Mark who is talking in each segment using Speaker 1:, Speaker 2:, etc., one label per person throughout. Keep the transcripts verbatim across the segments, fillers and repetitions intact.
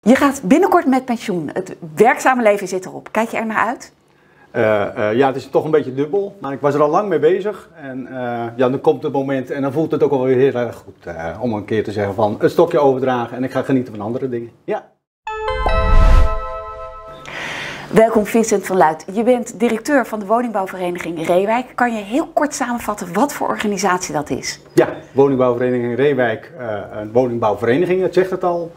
Speaker 1: Je gaat binnenkort met pensioen. Het werkzame leven zit erop. Kijk je er naar uit?
Speaker 2: Uh, uh, ja, het is toch een beetje dubbel, maar ik was er al lang mee bezig. En uh, ja, dan komt het moment en dan voelt het ook alweer heel erg goed uh, om een keer te zeggen van het stokje overdragen en ik ga genieten van andere dingen. Ja.
Speaker 1: Welkom Vincent van Luit. Je bent directeur van de woningbouwvereniging Reewijk. Kan je heel kort samenvatten wat voor organisatie dat is?
Speaker 2: Ja, woningbouwvereniging Reewijk, uh, een woningbouwvereniging, het zegt het al.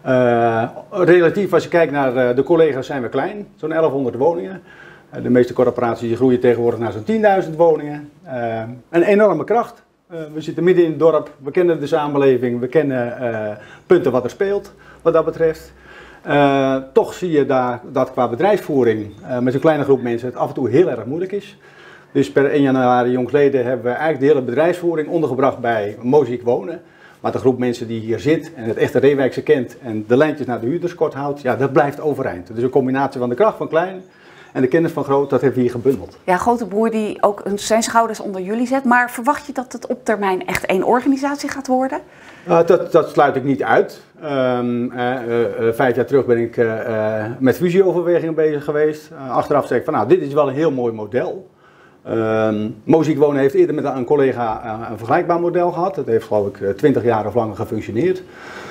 Speaker 2: Uh, relatief als je kijkt naar uh, de collega's zijn we klein, zo'n elfhonderd woningen. Uh, de meeste corporaties groeien tegenwoordig naar zo'n tienduizend woningen. Uh, een enorme kracht. Uh, we zitten midden in het dorp, we kennen de samenleving, we kennen uh, punten wat er speelt wat dat betreft. Uh, toch zie je daar dat qua bedrijfsvoering uh, met zo'n kleine groep mensen het af en toe heel erg moeilijk is. Dus per één januari jongsleden hebben we eigenlijk de hele bedrijfsvoering ondergebracht bij Mozaïek Wonen. Maar de groep mensen die hier zit en het echte Reewijkse kent en de lijntjes naar de huurders kort houdt, ja, dat blijft overeind. Dus een combinatie van de kracht van klein en de kennis van groot, dat hebben we hier gebundeld.
Speaker 1: Ja, grote broer die ook zijn schouders onder jullie zet. Maar verwacht je dat het op termijn echt één organisatie gaat worden?
Speaker 2: Uh, dat, dat sluit ik niet uit. Um, uh, uh, uh, vijf jaar terug ben ik uh, uh, met fusieoverwegingen bezig geweest. Uh, achteraf zeg ik van nou, dit is wel een heel mooi model. Um, Mozaïek Wonen heeft eerder met een collega uh, een vergelijkbaar model gehad. Dat heeft geloof ik twintig jaar of langer gefunctioneerd.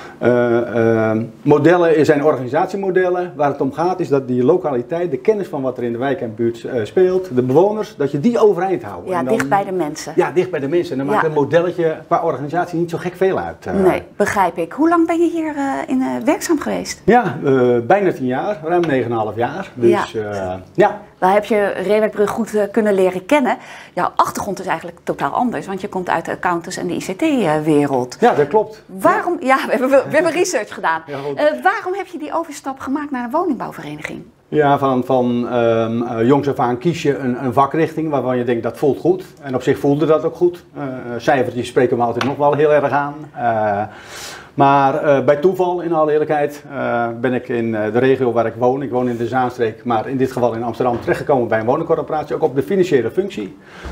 Speaker 2: Uh, uh, modellen zijn organisatiemodellen. Waar het om gaat is dat die lokaliteit, de kennis van wat er in de wijk en buurt uh, speelt, de bewoners, dat je die overeind houdt.
Speaker 1: Ja,
Speaker 2: en dan,
Speaker 1: dicht bij de mensen.
Speaker 2: Ja, dicht bij de mensen. En dan
Speaker 1: ja.
Speaker 2: maakt een modelletje qua organisatie niet zo gek veel uit. Uh,
Speaker 1: nee, begrijp ik. Hoe lang ben je hier uh, in, uh, werkzaam geweest?
Speaker 2: Ja, uh, bijna tien jaar, ruim negen komma vijf jaar. Dus ja. Uh, ja.
Speaker 1: Daar heb je Reewijkbrug goed uh, kunnen leren kennen. Jouw achtergrond is eigenlijk totaal anders, want je komt uit de accountants en de I C T-wereld.
Speaker 2: Ja, dat klopt.
Speaker 1: Waarom? Ja, we hebben, we hebben research gedaan.
Speaker 2: Ja,
Speaker 1: uh, waarom heb je die overstap gemaakt naar een woningbouwvereniging?
Speaker 2: Ja, van, van um, uh, jongs af aan kies je een, een vakrichting waarvan je denkt dat voelt goed. En op zich voelde dat ook goed. Uh, cijfertjes spreken me altijd nog wel heel erg aan. Uh, Maar uh, bij toeval, in alle eerlijkheid, uh, ben ik in uh, de regio waar ik woon. Ik woon in de Zaanstreek, maar in dit geval in Amsterdam terechtgekomen bij een woningcorporatie, ook op de financiële functie.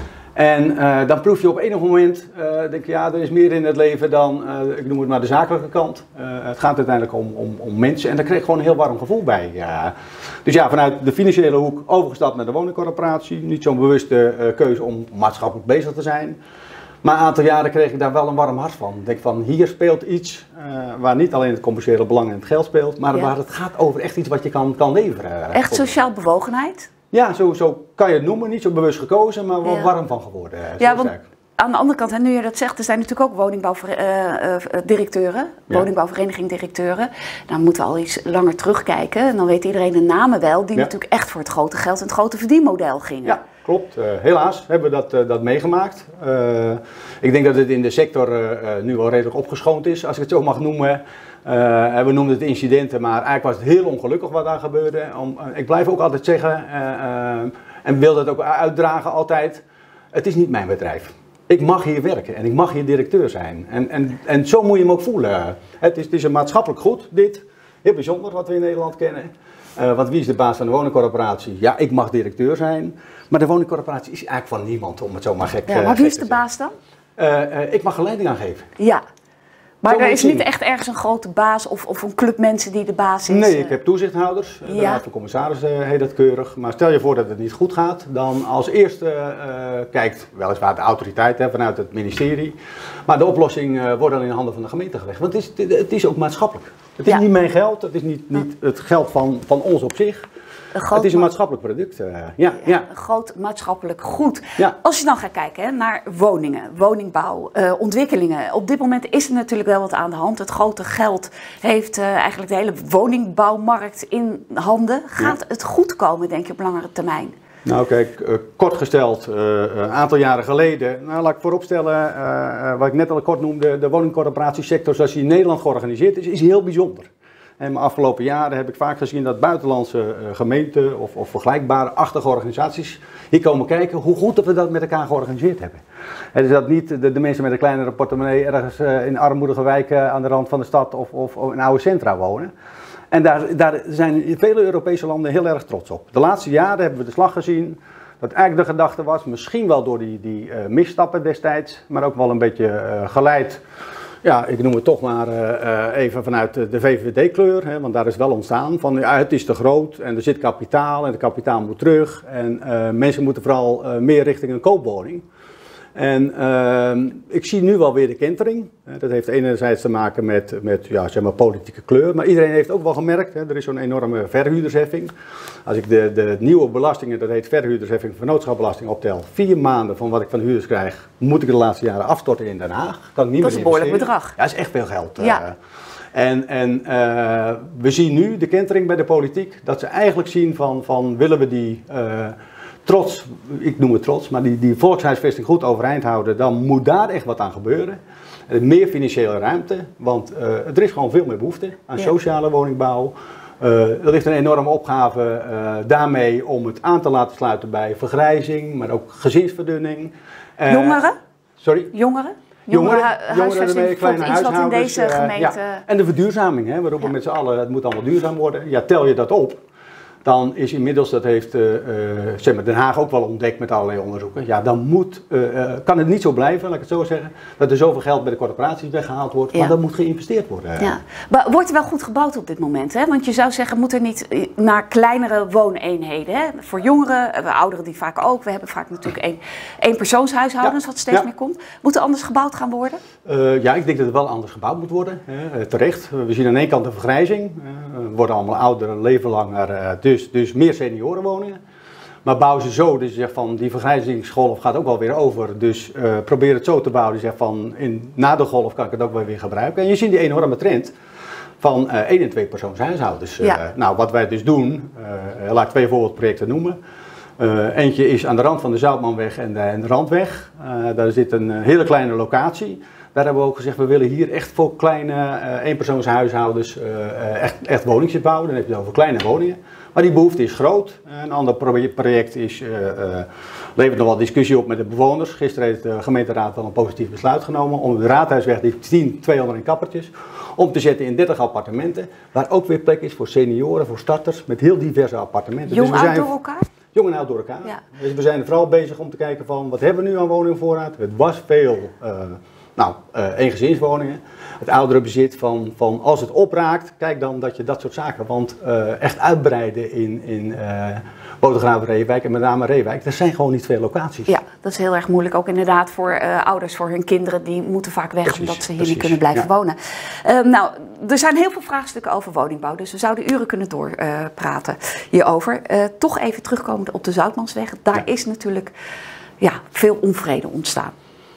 Speaker 2: En uh, dan proef je op enig moment, uh, denk je, ja, er is meer in het leven dan, uh, ik noem het maar de zakelijke kant. Uh, het gaat uiteindelijk om, om, om mensen en daar kreeg ik gewoon een heel warm gevoel bij. Uh, dus ja, vanuit de financiële hoek overgestapt naar de woningcorporatie. Niet zo'n bewuste uh, keuze om maatschappelijk bezig te zijn. Maar een aantal jaren kreeg ik daar wel een warm hart van. Ik denk van, hier speelt iets uh, waar niet alleen het commerciële belang en het geld speelt, maar ja. waar het gaat over echt iets wat je kan, kan leveren.
Speaker 1: Echt sociaal bewogenheid?
Speaker 2: Ja, zo, zo kan je het noemen. Niet zo bewust gekozen, maar wel ja. warm van geworden.
Speaker 1: Ja, want aan de andere kant, hè, nu je dat zegt, er zijn natuurlijk ook woningbouwdirecteuren, uh, uh, woningbouwvereniging-directeuren. Dan moeten we al iets langer terugkijken en dan weet iedereen de namen wel, die ja. natuurlijk echt voor het grote geld en het grote verdienmodel gingen.
Speaker 2: Ja. Klopt, uh, helaas hebben we dat, uh, dat meegemaakt. Uh, ik denk dat het in de sector uh, uh, nu wel redelijk opgeschoond is, als ik het zo mag noemen. Uh, we noemden het incidenten, maar eigenlijk was het heel ongelukkig wat daar gebeurde. Om, uh, ik blijf ook altijd zeggen, uh, uh, en wil dat ook uitdragen altijd, het is niet mijn bedrijf. Ik mag hier werken en ik mag hier directeur zijn. En, en, en zo moet je hem ook voelen. Het is, het is een maatschappelijk goed, dit. Heel bijzonder wat we in Nederland kennen. Uh, want wie is de baas van de woningcorporatie? Ja, ik mag directeur zijn. Maar de woningcorporatie is eigenlijk van niemand, om het zo maar gek te zeggen.
Speaker 1: Ja, maar wie is de baas dan?
Speaker 2: Uh, uh, ik mag er leiding aan geven.
Speaker 1: Ja, maar er is niet echt ergens een grote baas of, of een club mensen die de baas is?
Speaker 2: Nee, ik heb toezichthouders. Ja. De Raad van Commissarissen heet dat keurig. Maar stel je voor dat het niet goed gaat, dan als eerste uh, kijkt weliswaar de autoriteit hè, vanuit het ministerie. Maar de oplossing uh, wordt dan in de handen van de gemeente gelegd. Want het is, het is ook maatschappelijk. Het is ja. niet mijn geld, het is niet, niet het geld van, van ons op zich. Het is een maatschappelijk product. Uh, ja, ja,
Speaker 1: ja. Een groot maatschappelijk goed.
Speaker 2: Ja.
Speaker 1: Als je dan gaat kijken hè, naar woningen, woningbouw, uh, ontwikkelingen. Op dit moment is er natuurlijk wel wat aan de hand. Het grote geld heeft uh, eigenlijk de hele woningbouwmarkt in handen. Gaat ja. het goed komen, denk je, op langere termijn?
Speaker 2: Nou kijk, uh, kort gesteld, uh, een aantal jaren geleden, nou, laat ik vooropstellen, uh, uh, wat ik net al kort noemde, de woningcorporatiesector zoals die in Nederland georganiseerd is, is heel bijzonder. En de afgelopen jaren heb ik vaak gezien dat buitenlandse uh, gemeenten of, of vergelijkbare achtige organisaties hier komen kijken hoe goed dat we dat met elkaar georganiseerd hebben. Het is dat niet de, de mensen met een kleinere portemonnee ergens uh, in armoedige wijken aan de rand van de stad of, of, of in oude centra wonen. En daar, daar zijn vele Europese landen heel erg trots op. De laatste jaren hebben we de slag gezien dat eigenlijk de gedachte was, misschien wel door die, die uh, misstappen destijds, maar ook wel een beetje uh, geleid Ja, ik noem het toch maar uh, even vanuit de, de V V D-kleur, hè, want daar is het wel ontstaan van ja, het is te groot en er zit kapitaal en het kapitaal moet terug en uh, mensen moeten vooral uh, meer richting een koopwoning. En uh, ik zie nu wel weer de kentering. Dat heeft enerzijds te maken met, met ja, zeg maar politieke kleur, maar iedereen heeft ook wel gemerkt, hè, er is zo'n enorme verhuurdersheffing. Als ik de, de nieuwe belastingen, dat heet verhuurdersheffing, vennootschapbelasting optel, vier maanden van wat ik van huurders krijg, moet ik de laatste jaren afstorten in Den Haag. Kan ik niet
Speaker 1: dat is een behoorlijk bedrag.
Speaker 2: Ja, dat is echt veel geld.
Speaker 1: Ja.
Speaker 2: Uh, en en uh, we zien nu de kentering bij de politiek, dat ze eigenlijk zien van, van willen we die... Uh, trots, ik noem het trots, maar die, die volkshuisvesting goed overeind houden, dan moet daar echt wat aan gebeuren. Meer financiële ruimte, want uh, er is gewoon veel meer behoefte aan ja. sociale woningbouw. Uh, er ligt een enorme opgave uh, daarmee om het aan te laten sluiten bij vergrijzing, maar ook gezinsverdunning. Uh,
Speaker 1: Jongeren?
Speaker 2: Sorry?
Speaker 1: Jongeren?
Speaker 2: Jongeren,
Speaker 1: jongeren
Speaker 2: jongeren ermee, kleine
Speaker 1: iets wat in deze
Speaker 2: uh,
Speaker 1: gemeente...
Speaker 2: Ja. En de verduurzaming, hè, we roepen ja. met z'n allen, het moet allemaal duurzaam worden. Ja, tel je dat op, dan is inmiddels, dat heeft uh, uh, zeg maar Den Haag ook wel ontdekt met allerlei onderzoeken, ja, dan moet, uh, uh, kan het niet zo blijven, laat ik het zo zeggen, dat er zoveel geld bij de corporaties weggehaald wordt, ja. maar dat moet geïnvesteerd worden.
Speaker 1: Ja. Maar wordt er wel goed gebouwd op dit moment, hè? Want je zou zeggen, moet er niet naar kleinere wooneenheden, hè? Voor jongeren, ouderen die vaak ook, we hebben vaak natuurlijk één, één persoonshuishoudens, ja. wat steeds ja. meer komt. Moet er anders gebouwd gaan worden?
Speaker 2: Uh, ja, ik denk dat het wel anders gebouwd moet worden, hè. Uh, terecht. We zien aan één kant de vergrijzing, uh, we worden allemaal ouder, leven langer, uh, dus, dus meer seniorenwoningen. Maar bouw ze zo, dus je zegt van die vergrijzingsgolf gaat ook wel weer over, dus uh, probeer het zo te bouwen, dus je zegt van in, na de golf kan ik het ook wel weer gebruiken. En je ziet die enorme trend van uh, één en twee persoonshuishoudens. Uh, ja. Nou, wat wij dus doen, uh, laat ik twee voorbeeldprojecten noemen. Uh, eentje is aan de rand van de Zoutmanweg en de, en de Randweg. Uh, daar zit een uh, hele kleine locatie. Daar hebben we ook gezegd, we willen hier echt voor kleine uh, eenpersoonshuishoudens uh, echt, echt woningjes bouwen. Dan heb je het over kleine woningen. Maar die behoefte is groot. Een ander project is, uh, uh, levert nog wel discussie op met de bewoners. Gisteren heeft de gemeenteraad wel een positief besluit genomen om de Raadhuisweg, die tien, tweehonderd in kappertjes, om te zetten in dertig appartementen. Waar ook weer plek is voor senioren, voor starters, met heel diverse appartementen.
Speaker 1: Jong
Speaker 2: dus we
Speaker 1: oud
Speaker 2: zijn,
Speaker 1: door elkaar?
Speaker 2: Jong en oud door elkaar.
Speaker 1: Ja.
Speaker 2: Dus we zijn vooral bezig om te kijken van, wat hebben we nu aan woningvoorraad? Het was veel... Uh, Nou, uh, eengezinswoningen, het ouderenbezit van, van als het opraakt, kijk dan dat je dat soort zaken, want uh, echt uitbreiden in, in uh, Bodegraven, Reewijk en met name Reewijk, er zijn gewoon niet veel locaties.
Speaker 1: Ja, dat is heel erg moeilijk, ook inderdaad voor uh, ouders, voor hun kinderen, die moeten vaak weg precies, omdat ze hier precies, niet kunnen blijven ja. wonen. Uh, nou, er zijn heel veel vraagstukken over woningbouw, dus we zouden uren kunnen doorpraten uh, hierover. Uh, toch even terugkomen op de Zoutmansweg, daar ja. is natuurlijk ja, veel onvrede ontstaan.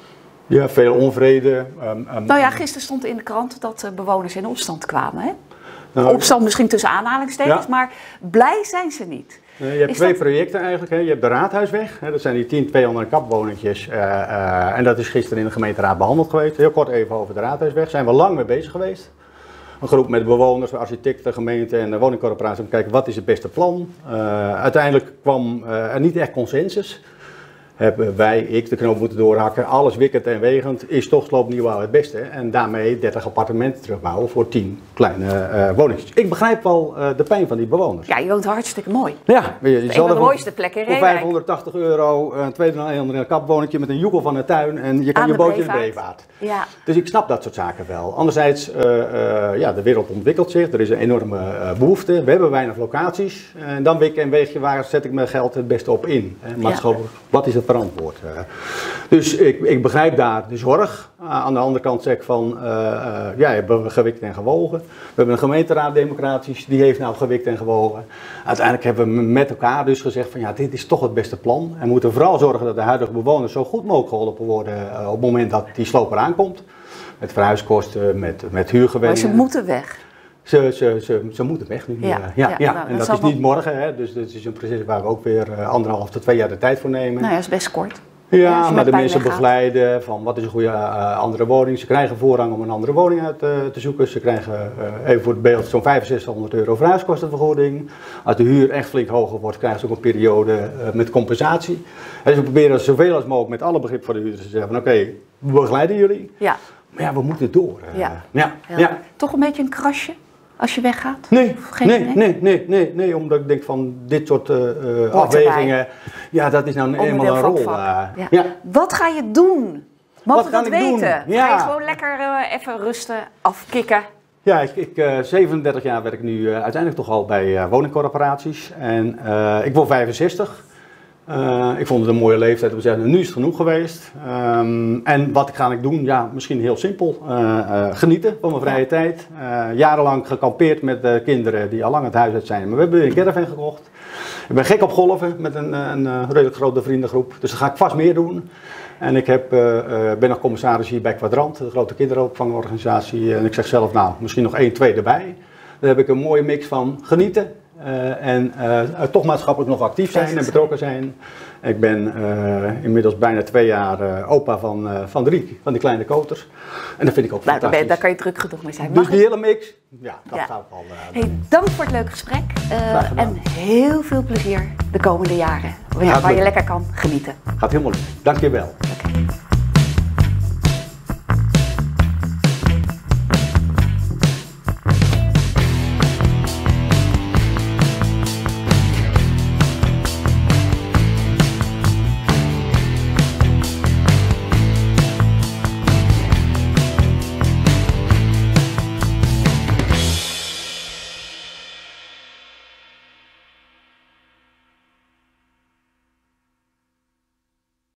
Speaker 2: Ja, veel onvrede. Um, um,
Speaker 1: nou ja, gisteren stond in de krant dat uh, bewoners in opstand kwamen. Hè? Nou, opstand misschien tussen aanhalingstekens, ja. maar blij zijn ze niet.
Speaker 2: Uh, je hebt
Speaker 1: Is
Speaker 2: twee
Speaker 1: dat...
Speaker 2: projecten eigenlijk. Hè. Je hebt de Raadhuisweg, hè. Dat zijn die tien, tweehonderd kapwoningjes. Uh, uh, en dat is gisteren in de gemeenteraad behandeld geweest. Heel kort even over de Raadhuisweg. Daar zijn we lang mee bezig geweest. Een groep met bewoners, architecten, gemeente en de woningcorporatie om te kijken wat is het beste plan. Uh, uiteindelijk kwam uh, er niet echt consensus. Hebben wij, ik, de knoop moeten doorhakken, alles wikkend en wegend, is toch sloopnieuwbouw het beste. En daarmee dertig appartementen terugbouwen voor tien kleine uh, woningjes. Ik begrijp wel uh, de pijn van die bewoners.
Speaker 1: Ja, je woont hartstikke mooi.
Speaker 2: Ja, je, je
Speaker 1: een
Speaker 2: zal
Speaker 1: van de
Speaker 2: voor,
Speaker 1: mooiste plekken in
Speaker 2: voor
Speaker 1: Reewijk.
Speaker 2: vijfhonderdtachtig euro een tweehonderd kapwoningje met een joekel van de tuin en je kan
Speaker 1: Aan
Speaker 2: je
Speaker 1: de
Speaker 2: bootje in de
Speaker 1: Breevaart.
Speaker 2: Breevaart.
Speaker 1: Ja.
Speaker 2: Dus ik snap dat soort zaken wel. Anderzijds, uh, uh, ja, de wereld ontwikkelt zich, er is een enorme uh, behoefte, we hebben weinig locaties. En dan wik en weeg je, waar zet ik mijn geld het beste op in? Maatschappelijk, ja. Wat is het verantwoord? Uh, Dus ik, ik begrijp daar de zorg. Uh, aan de andere kant zeg ik van, uh, uh, ja, hebben we gewikt en gewogen. We hebben een gemeenteraad democratisch, die heeft nou gewikt en gewogen. Uiteindelijk hebben we met elkaar dus gezegd van, ja, dit is toch het beste plan. En we moeten vooral zorgen dat de huidige bewoners zo goed mogelijk geholpen worden uh, op het moment dat die sloop eraan komt. Met verhuiskosten, met, met huurgewenningen.
Speaker 1: Maar ze moeten weg.
Speaker 2: Ze, ze, ze, ze moeten weg nu.
Speaker 1: Ja,
Speaker 2: ja, ja, ja.
Speaker 1: Nou,
Speaker 2: en dat,
Speaker 1: dat
Speaker 2: is niet morgen, hè. Dus dat is een proces waar we ook weer uh, anderhalf tot twee jaar de tijd voor nemen.
Speaker 1: Nou ja, dat is best kort.
Speaker 2: Ja,
Speaker 1: ja
Speaker 2: maar de mensen begeleiden van wat is een goede uh, andere woning. Ze krijgen voorrang om een andere woning uit uh, te zoeken. Ze krijgen uh, even voor het beeld zo'n vijfenzestighonderd euro verhuiskostenvergoeding. Als de huur echt flink hoger wordt, krijgen ze ook een periode uh, met compensatie. En ze proberen zoveel als mogelijk met alle begrip voor de huurders te zeggen van oké, okay, we begeleiden jullie. Ja. Maar ja, we moeten door. Uh,
Speaker 1: ja.
Speaker 2: Ja. Ja.
Speaker 1: Toch een beetje een krasje? Als je weggaat?
Speaker 2: Nee, nee, nee, nee, nee, nee, omdat ik denk van dit soort uh, afwegingen, ja, dat is nou eenmaal een rol. Uh,
Speaker 1: ja. Ja. Wat ga je doen Mogen
Speaker 2: Wat
Speaker 1: we dat
Speaker 2: kan ik doen?
Speaker 1: weten?
Speaker 2: Ja.
Speaker 1: Ga je gewoon lekker uh, even rusten, afkicken?
Speaker 2: Ja, ik, ik, uh, zevenendertig jaar werk ik nu uh, uiteindelijk toch al bij uh, woningcorporaties. En uh, ik word vijfenzestig. Uh, ik vond het een mooie leeftijd om te zeggen, nu is het genoeg geweest. Um, en wat ga ik doen? Ja, misschien heel simpel. Uh, uh, genieten van mijn vrije ja. tijd. Uh, jarenlang gekampeerd met uh, kinderen die al lang het huis uit zijn. Maar we hebben een caravan gekocht. Ik ben gek op golven met een, een, een redelijk grote vriendengroep. Dus dat ga ik vast meer doen. En ik heb, uh, uh, ben nog commissaris hier bij Quadrant, de grote kinderopvangorganisatie. En ik zeg zelf, nou, misschien nog één, twee erbij. Daar heb ik een mooie mix van genieten. Uh, en uh, toch maatschappelijk nog actief zijn en betrokken zijn. Ik ben uh, inmiddels bijna twee jaar uh, opa van, uh, van drie, van die kleine koters. En dat vind ik ook nou, fantastisch.
Speaker 1: Daar kan je druk genoeg mee zijn.
Speaker 2: Mag dus die hele mix, ja, dat
Speaker 1: ja.
Speaker 2: gaat al. Uh,
Speaker 1: hey, dank voor het leuke gesprek. Uh, en heel veel plezier de komende jaren. Ja, waar je lekker kan genieten.
Speaker 2: Gaat helemaal goed. Dank je wel.